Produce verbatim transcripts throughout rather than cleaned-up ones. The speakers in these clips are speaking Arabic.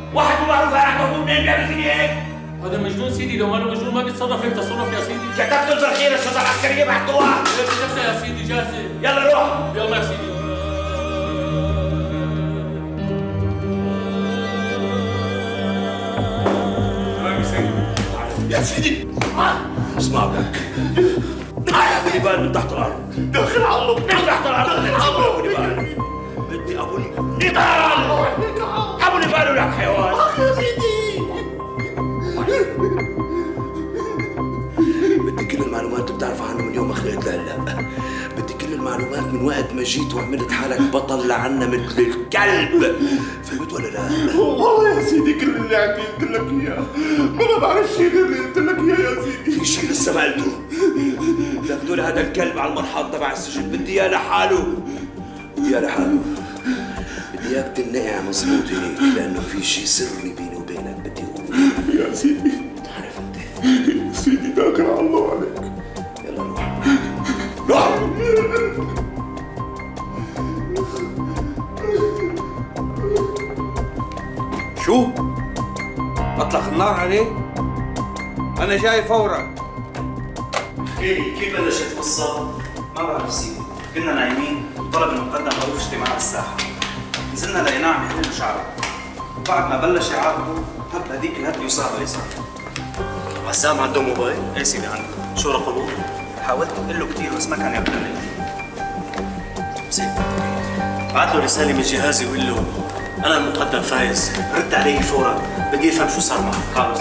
واحد ما بعرف راح تقول منين بيعمل فيني هيك؟ هذا مجنون سيدي، لو ما له مجنون ما بيتصرف هيك تصرف يا سيدي. كتبت له ترخيص الشرطه العسكريه بعتوها. كتبتها يا سيدي جاهزه. يلا روح. يلا يا سيدي. يا سيدي اسمع لك، تعال ابو نبال من تحت الارض. دخل على الله من تحت الارض. ابو نبال بدي ابو نبال. ابو نبال ولك حيوان. يا سيدي بدي كل المعلومات بتعرفها عنه من يوم ما خلقت لهلا. بدي كل المعلومات من وقت ما جيت وعملت حالك بطل لعنا مثل الكلب. فهمت ولا لا؟ والله يا سيدي كل اللي عندي قلت لك اياه، ما بعرف شيء غير اللي قلت لك اياه يا سيدي. في شيء لسه ما قلته. بدي له هذا الكلب على المرحاض تبع السجن، بدي اياه لحاله. بدي اياه لحاله. بدي اياك تنقع مظبوط هيك، لانه في شيء سري بيني وبينك بدي اقوله. يا سيدي عارف انت؟ سيدي توكل على الله عليك. يلا روح. روح. شو؟ اطلق النار عليه؟ أنا جاي فورا. احكي كيف بلشت القصة؟ ما بعرف سيدي، كنا نايمين وطلب المقدم معروف اجتماع بالساحة. نزلنا لقيناه عم يحل شعره، وبعد ما بلش يعاقبه هب هديك الهبة يسار ويسار. عسام عنده موبايل؟ ايه سيدي عنده. شو رقمه؟ حاولت اقول له كثير بس ما كان يرد علي. زين. بعت له رسالة من جهازي وقول له أنا المقدم فايز، رد علي فورا، بدي أفهم شو صار معك. خلص.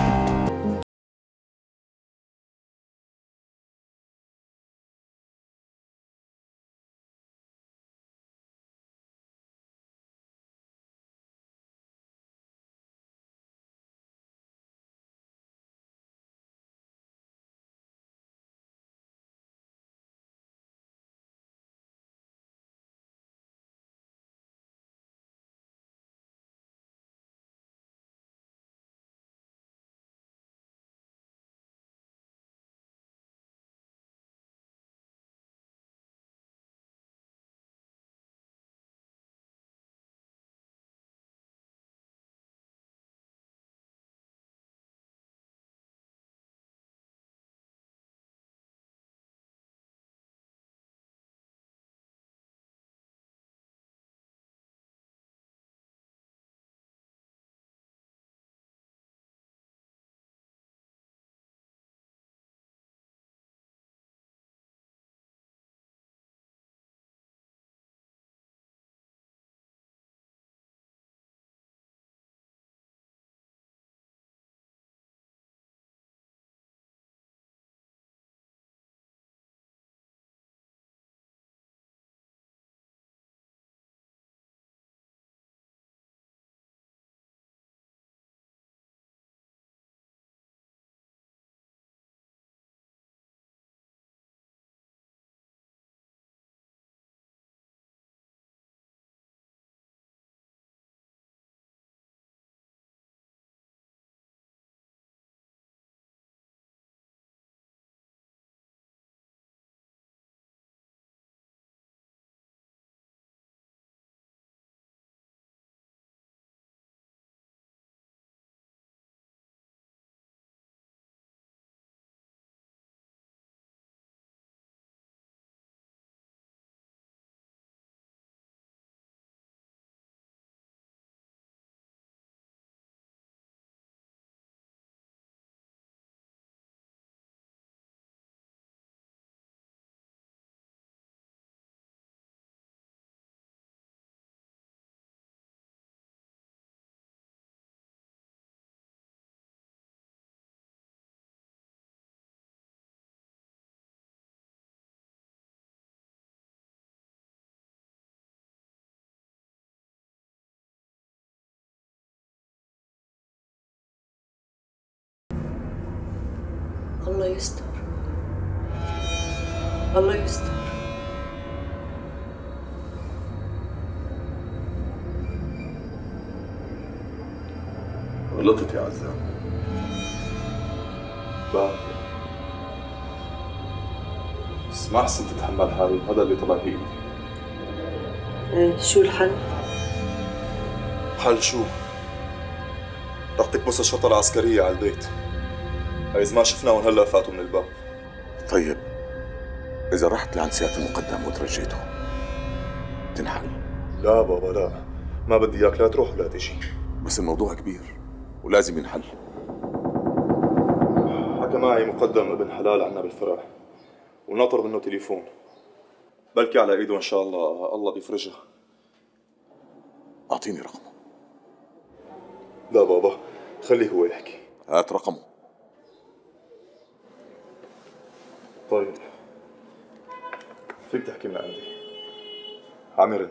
الله يستر، الله يستر. غلطت يا عزام. بعرف بس ما حسنت تتحمل حالي، هذا اللي طلع فيه. ايه شو الحل؟ حل شو؟ رح تكبس الشرطة العسكرية على البيت. إذا ما شفناهم هلا فاتوا من الباب. طيب إذا رحت لعند سيادة المقدم وترجيته تنحل؟ لا بابا لا، ما بدي إياك لا تروح ولا تجي. بس الموضوع كبير ولازم ينحل. حكى معي مقدم ابن حلال عنا بالفرع وناطر منه تليفون، بلكي على ايده ان شاء الله الله بيفرجها. اعطيني رقمه. لا بابا خليه هو يحكي. هات رقمه. طيب فيك تحكي من عندي. عامرن.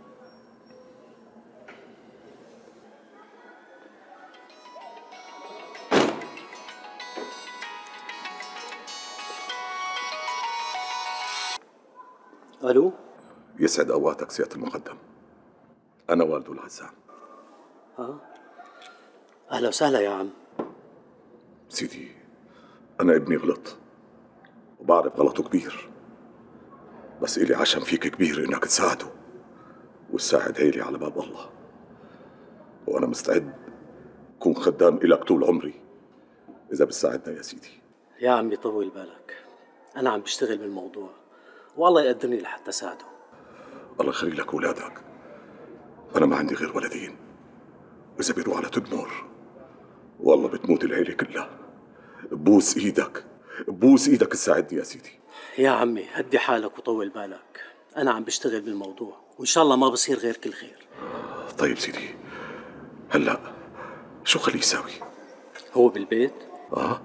الو. يسعد اوقاتك سيادة المقدم، انا والده العزام. اه اهلا وسهلا يا عم. سيدي انا ابني غلط وبعرف غلطه كبير، بس إلي عشم فيك كبير انك تساعده، والساعد هيلي على باب الله، وانا مستعد كون خدام إلك طول عمري اذا بتساعدنا يا سيدي. يا عمي طول بالك، انا عم بشتغل بالموضوع والله يقدرني لحتى ساعده. الله يخلي لك اولادك، انا ما عندي غير ولدين، واذا بيروح على تدمر والله بتموت العيله كلها. بوس ايدك بوس ايدك تساعدني يا سيدي. يا عمي هدي حالك وطول بالك، انا عم بشتغل بالموضوع وان شاء الله ما بصير غير كل خير. طيب سيدي هلا شو خليه يساوي؟ هو بالبيت؟ اه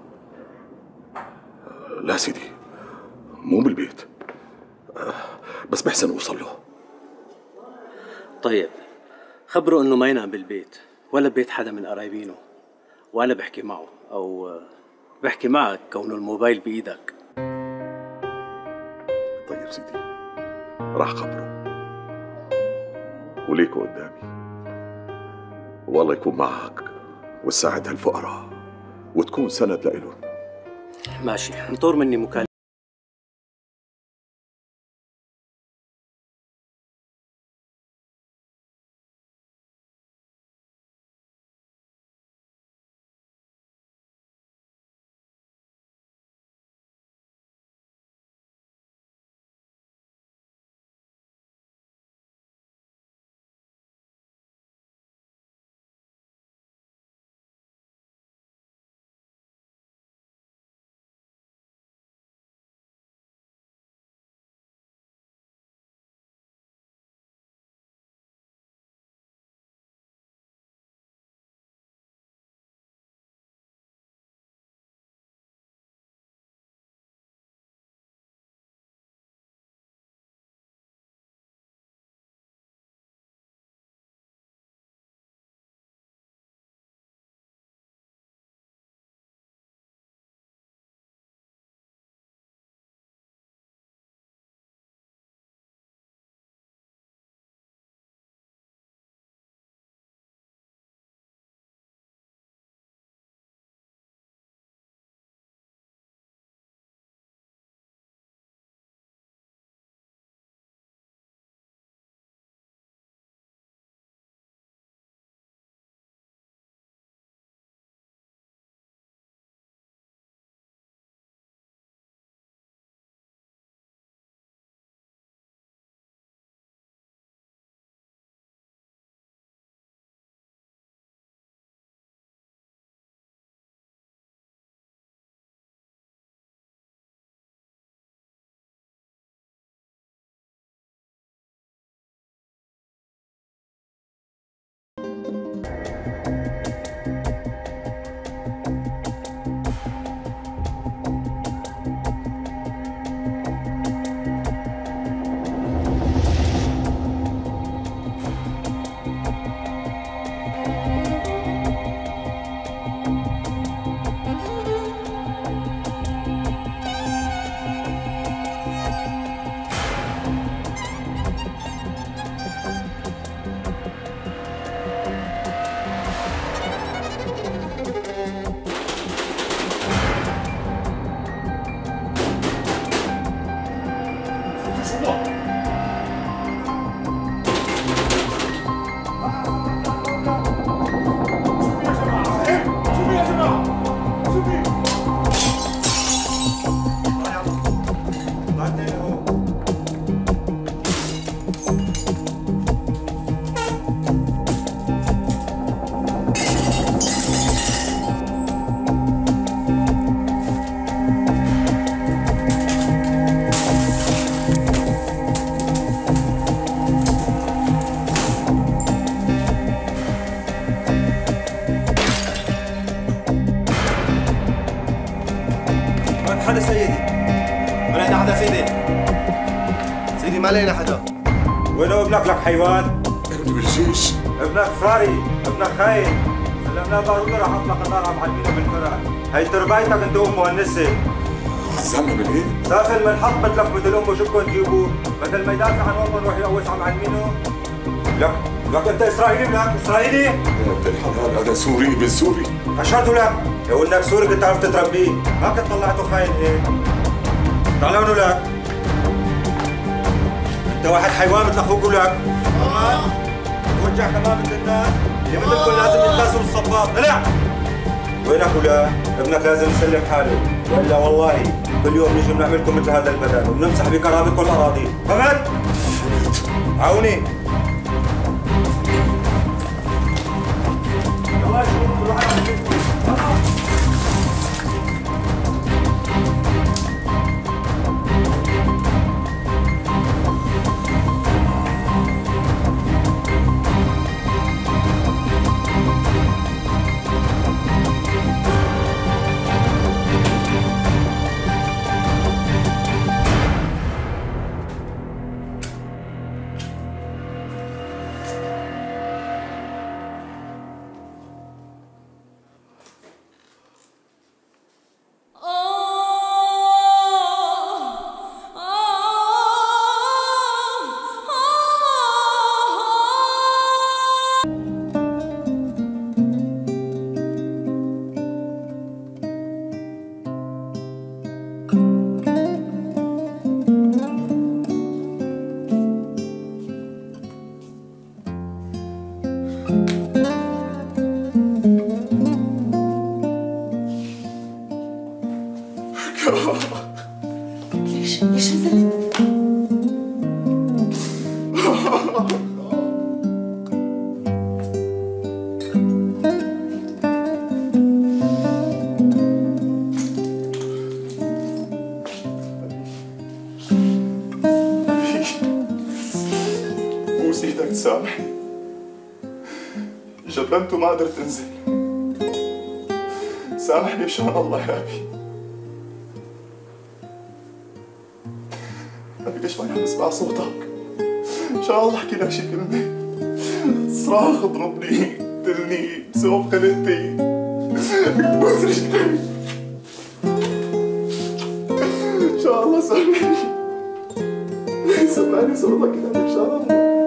لا سيدي مو بالبيت، آه بس بحسن اوصل له. طيب خبره انه ما ينام بالبيت ولا ببيت حدا من قرايبينه، وانا بحكي معه او بحكي معك كونه الموبايل بايدك. طيب سيدي راح خبره وليكوا قدامي، والله يكون معك وتساعد هالفقراء وتكون سند لإلهم. ماشي، انطر مني مكالمة. سيدي؟ ما لقينا حدا سيدي. سيدي ما لقينا حدا. وينه ابنك لك حيوان؟ ابني بالجيش. ابنك فراري، ابنك خاين. سلمناه ضروري راح اطلق النار على معلمينه بالفرح. هي تربايتك انت ام مؤنسه. عزلنا من ايه؟ سافل من حط مثلك مثل امه شو بدكم تجيبوه؟ بدل ما يدافع عن وطنه يروح يقوس على معلمينه. لك لك انت اسرائيلي ابنك اسرائيلي؟ يا ابن الحلال انا سوري ابن سوري. اشهد لك لو انك سوري كنت عرفت تربيه، ما كنت طلعته خاين هيك. تعالوا لك انت واحد حيوان مثل اخوك ولك. كمان توجع كمان مثل الناس اللي مثلكم لازم يتكاسوا بالصباط. طلع وينك ولا ابنك لازم يسلم حاله، والا والله كل يوم نجي بنعملكم مثل هذا المكان وبنمسح بكرامتكم الاراضي. فهمت؟ عوني يلا شوفوا روح على ليش ليش نزلت؟ بوس ايدك تسامحني. جبنت وما قدرت انزل. سامحني بشان الله يا ابي. ابي ليش ما عم اسمع صوتك؟ ان شاء الله احكي لك شي كلمة. صراخ اضربني، قتلني بسبب خلقتي. بوس رجلي. ان شاء الله سامحني. سمعني صوتك يا ابي ان شاء الله.